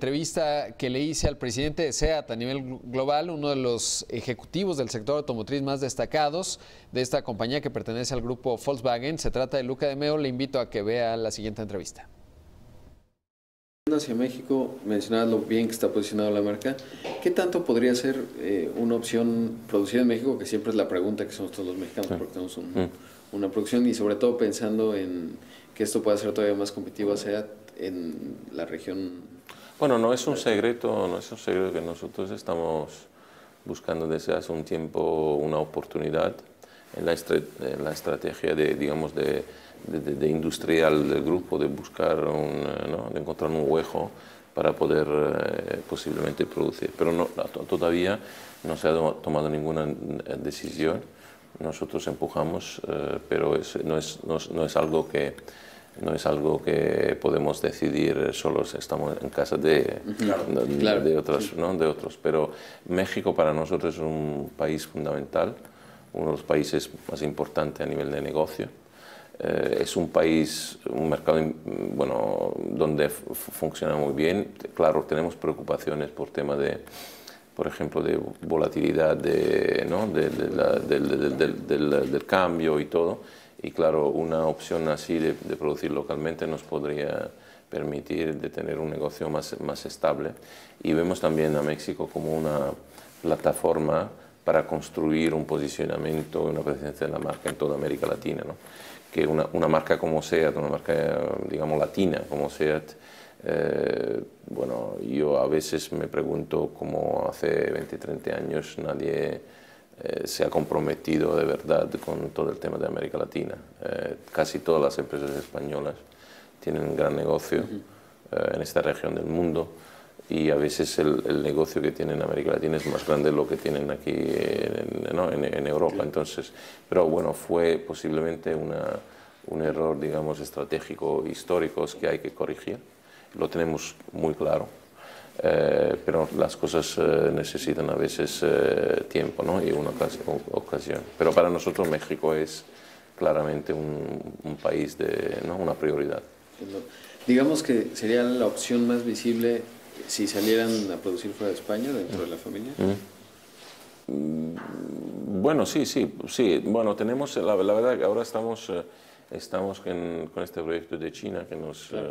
entrevista que le hice al presidente de SEAT a nivel global, uno de los ejecutivos del sector automotriz más destacados de esta compañía que pertenece al grupo Volkswagen. Se trata de Luca de Meo. Le invito a que vea la siguiente entrevista. Hacia México, mencionabas lo bien que está posicionada la marca. ¿Qué tanto podría ser una opción producida en México? Que siempre es la pregunta que somos todos los mexicanos, porque tenemos una producción, y sobre todo pensando en que esto pueda ser todavía más competitivo a SEAT en la región. Bueno, no es un secreto que nosotros estamos buscando desde hace un tiempo una oportunidad en la estrategia de, digamos, de industrial del grupo, de buscar de encontrar un hueco para poder posiblemente producir. Pero todavía no se ha tomado ninguna decisión. Nosotros empujamos, pero no es algo que podemos decidir solos. Estamos en casa de otros. Pero México para nosotros es un país fundamental, uno de los países más importantes a nivel de negocio. Es un país, un mercado donde funciona muy bien. Claro, tenemos preocupaciones por tema de, por ejemplo, de volatilidad del cambio y todo. Y claro, una opción así de producir localmente nos podría permitir de tener un negocio más estable. Y vemos también a México como una plataforma para construir un posicionamiento, una presencia de la marca en toda América Latina, ¿no? Que una marca como SEAT, una marca, digamos, latina como SEAT, bueno, yo a veces me pregunto cómo hace 20, 30 años nadie se ha comprometido de verdad con todo el tema de América Latina. Casi todas las empresas españolas tienen un gran negocio en esta región del mundo, y a veces el negocio que tienen en América Latina es más grande de lo que tienen aquí en Europa. Entonces, pero bueno, fue posiblemente un error, digamos, estratégico, histórico, que hay que corregir. Lo tenemos muy claro. Pero las cosas necesitan a veces tiempo, ¿no? Y una ocasión. Pero para nosotros México es claramente un país una prioridad. Digamos que sería la opción más visible si salieran a producir fuera de España, dentro de la familia. Bueno, sí. Bueno, tenemos, la verdad que ahora estamos con este proyecto de China que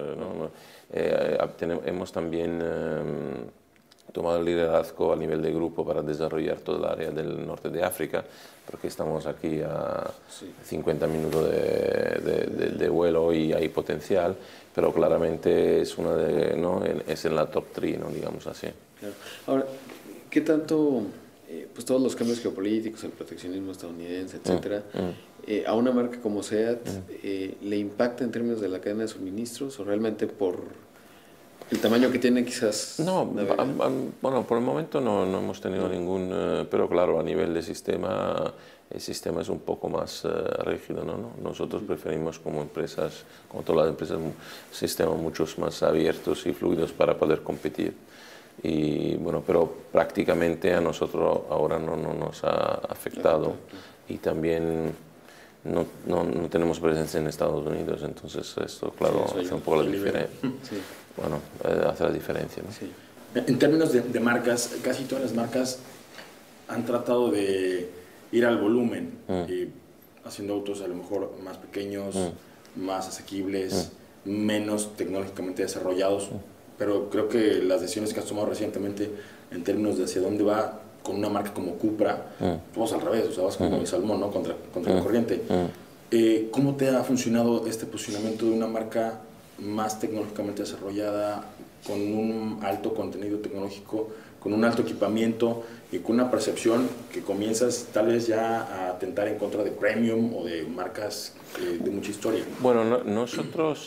hemos también tomado el liderazgo a nivel de grupo para desarrollar toda el área del norte de África, porque estamos aquí a 50 minutos de vuelo y hay potencial, pero claramente es es en la top 3, ¿no? Digamos así. Claro. Ahora, ¿qué tanto pues todos los cambios geopolíticos, el proteccionismo estadounidense, etcétera, a una marca como SEAT le impacta en términos de la cadena de suministros, o realmente por el tamaño que tiene quizás? No, bueno, por el momento no hemos tenido ningún, pero claro, a nivel de sistema, el sistema es un poco más rígido, ¿no? Nosotros preferimos como empresas, como todas las empresas, sistemas mucho más abiertos y fluidos para poder competir. Y bueno, pero prácticamente a nosotros ahora no nos ha afectado, y también no tenemos presencia en Estados Unidos, entonces esto, claro, hace un poco la diferencia. Bueno, hace la diferencia, ¿no? Sí. En términos de marcas, casi todas las marcas han tratado de ir al volumen, haciendo autos a lo mejor más pequeños, más asequibles, menos tecnológicamente desarrollados, pero creo que las decisiones que has tomado recientemente en términos de hacia dónde va con una marca como Cupra, vas al revés, o sea, vas como mi salmón, ¿no? contra la corriente. ¿Cómo te ha funcionado este posicionamiento de una marca más tecnológicamente desarrollada, con un alto contenido tecnológico, con un alto equipamiento y con una percepción que comienzas tal vez ya a atentar en contra de premium o de marcas de mucha historia? Bueno, nosotros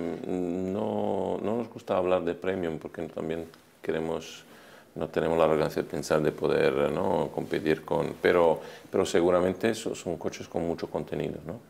no nos gusta hablar de premium porque también no tenemos la arrogancia de pensar de poder, ¿no?, competir con, pero seguramente son coches con mucho contenido, ¿no?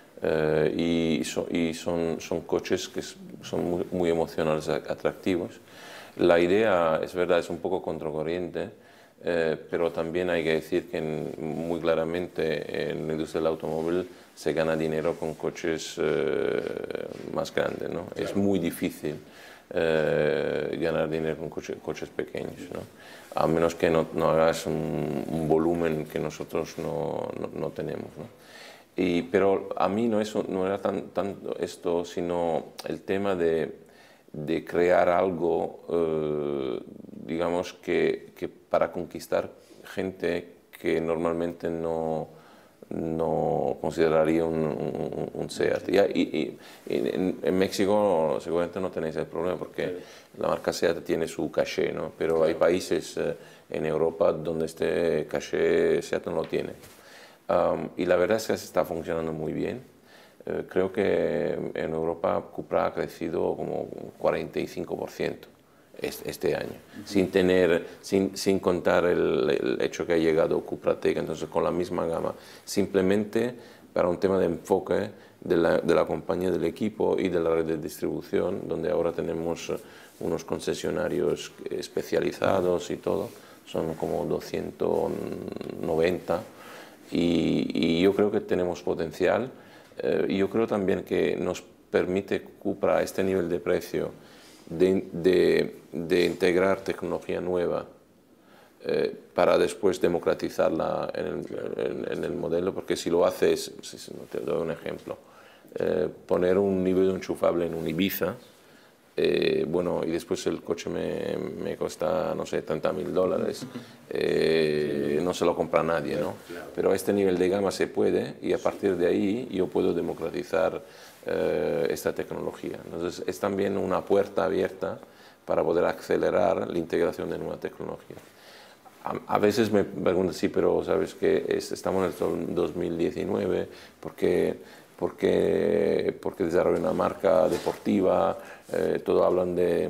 Y son coches que son muy emocionales, atractivos. La idea, es verdad, es un poco contracorriente, pero también hay que decir que muy claramente en la industria del automóvil se gana dinero con coches más grandes, ¿no? Claro. Es muy difícil ganar dinero con coches pequeños, ¿no? A menos que no hagas un volumen que nosotros no tenemos, ¿no? Pero a mí no era tanto esto, sino el tema de crear algo, digamos, que para conquistar gente que normalmente no consideraría un SEAT. Y en México seguramente no tenéis el problema porque la marca SEAT tiene su caché, ¿no? Pero hay países en Europa donde este caché SEAT no lo tiene. Y la verdad es que está funcionando muy bien. Creo que en Europa Cupra ha crecido como un 45% este año, sin contar el hecho que ha llegado Cupra Tech, entonces con la misma gama, simplemente para un tema de enfoque de la compañía, del equipo y de la red de distribución, donde ahora tenemos unos concesionarios especializados y todo, son como 290, y yo creo que tenemos potencial. Y yo creo también que nos permite Cupra a este nivel de precio de integrar tecnología nueva para después democratizarla en el modelo, porque si lo haces, te doy un ejemplo, poner un híbrido enchufable en un Ibiza, bueno, y después el coche me cuesta, no sé, $30.000, no se lo compra nadie, ¿no? Pero a este nivel de gama se puede, y a partir de ahí yo puedo democratizar esta tecnología. Entonces es también una puerta abierta para poder acelerar la integración de nueva tecnología. A veces me preguntan, sí, pero sabes que estamos en el 2019, porque desarrollan una marca deportiva, todo hablan de,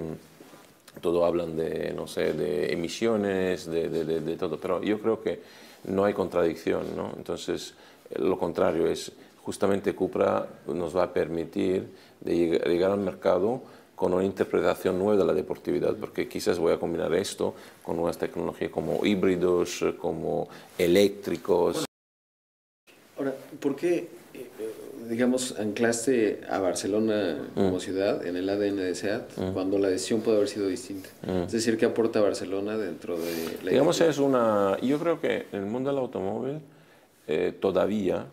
no sé, de emisiones, de todo, pero yo creo que no hay contradicción, ¿no? Entonces, lo contrario es, justamente Cupra nos va a permitir llegar al mercado con una interpretación nueva de la deportividad, porque quizás voy a combinar esto con nuevas tecnologías como híbridos, como eléctricos. Ahora, ¿por qué, digamos, anclaste a Barcelona como ciudad en el ADN de SEAT cuando la decisión puede haber sido distinta? Es decir, ¿qué aporta Barcelona dentro de la Digamos, yo creo que en el mundo del automóvil todavía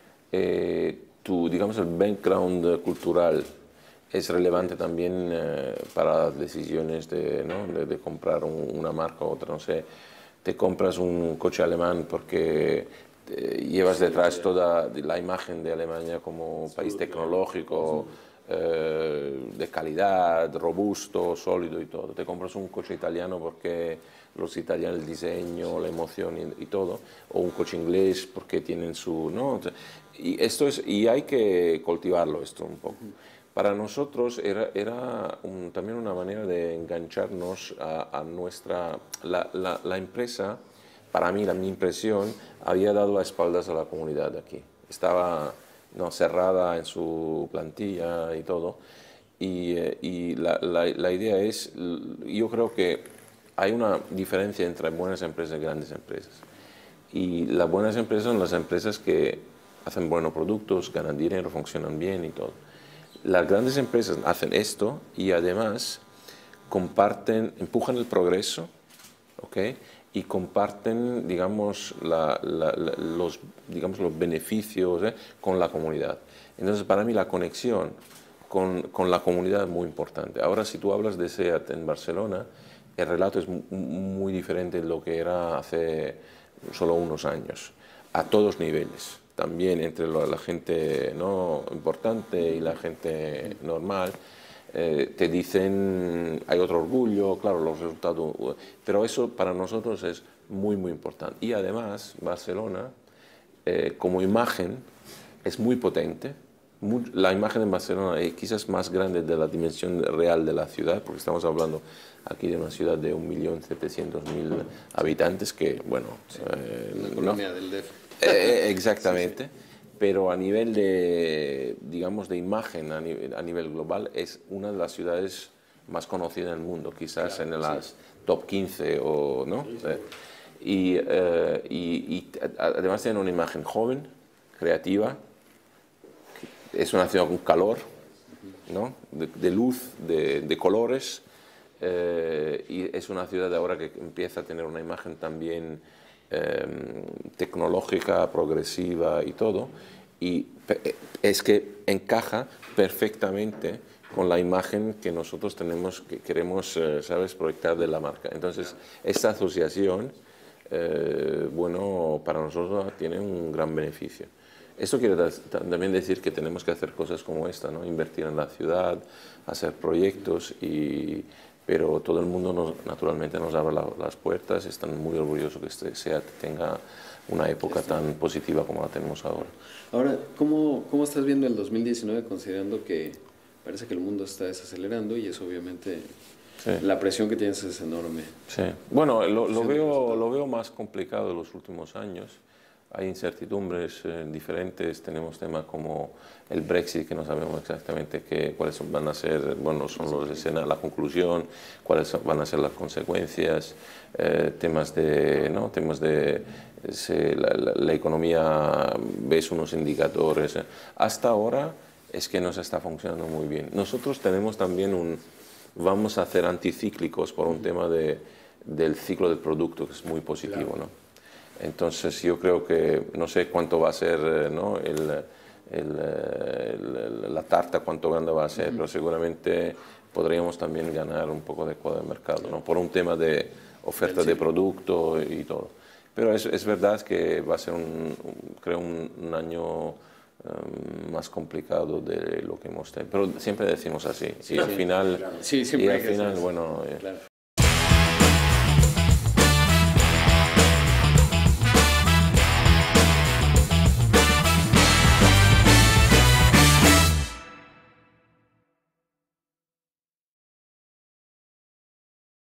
digamos, el background cultural es relevante también para las decisiones de comprar una marca u otra. No sé, te compras un coche alemán porque llevas detrás toda la imagen de Alemania como país tecnológico, de calidad, robusto, sólido y todo. Te compras un coche italiano porque los italianos, el diseño, la emoción y todo, o un coche inglés porque tienen su, ¿no? Y hay que cultivarlo esto un poco. Para nosotros era también una manera de engancharnos a nuestra... La empresa, para mí, mi impresión, había dado las espaldas a la comunidad de aquí. Estaba cerrada en su plantilla y todo. Y la idea es, yo creo que hay una diferencia entre buenas empresas y grandes empresas. Y las buenas empresas son las empresas que hacen buenos productos, ganan dinero, funcionan bien y todo. Las grandes empresas hacen esto y además empujan el progreso, ¿ok? Y comparten, digamos, los beneficios con la comunidad. Entonces, para mí la conexión con la comunidad es muy importante. Ahora, si tú hablas de SEAT en Barcelona, el relato es muy diferente de lo que era hace solo unos años, a todos niveles. También entre la gente no importante y la gente normal, te dicen, hay otro orgullo, claro, los resultados, pero eso para nosotros es muy, muy importante. Y además, Barcelona, como imagen, es muy potente. La imagen de Barcelona es quizás más grande de la dimensión real de la ciudad, porque estamos hablando aquí de una ciudad de 1.700.000 habitantes, que, bueno... la colonia del DF. Exactamente. Sí. Pero a nivel de, digamos, de imagen, a nivel global, es una de las ciudades más conocidas en el mundo, quizás en las top 15 o, ¿no? Sí. Y además tiene una imagen joven, creativa, es una ciudad con calor, ¿no? De luz, de colores, y es una ciudad ahora que empieza a tener una imagen también tecnológica, progresiva y todo, y es que encaja perfectamente con la imagen que nosotros tenemos, que queremos, ¿sabes?, proyectar de la marca. Entonces, esta asociación, bueno, para nosotros tiene un gran beneficio. Esto quiere también decir que tenemos que hacer cosas como esta, ¿no? Invertir en la ciudad, hacer proyectos, pero todo el mundo naturalmente nos abre las puertas, están muy orgullosos que SEAT tenga una época tan positiva como la tenemos ahora. Ahora, ¿cómo estás viendo el 2019 considerando que parece que el mundo está desacelerando y eso obviamente la presión que tienes es enorme? Sí, bueno, lo veo más complicado en los últimos años. Hay incertidumbres diferentes, tenemos temas como el Brexit, que no sabemos exactamente cuáles van a ser, bueno, son la conclusión, cuáles van a ser las consecuencias, temas de la economía, ves unos indicadores. Hasta ahora es que nos está funcionando muy bien. Nosotros tenemos también vamos a hacer anticíclicos por un tema del ciclo del producto, que es muy positivo, claro, ¿no? Entonces yo creo que, no sé cuánto va a ser, ¿no?, la tarta, cuánto grande va a ser, pero seguramente podríamos también ganar un poco de cuota de mercado, ¿no?, por un tema de oferta de producto y todo. Pero es verdad que va a ser, creo, un año más complicado de lo que hemos tenido. Pero siempre decimos así. Y al final, claro. Sí, siempre bueno, claro.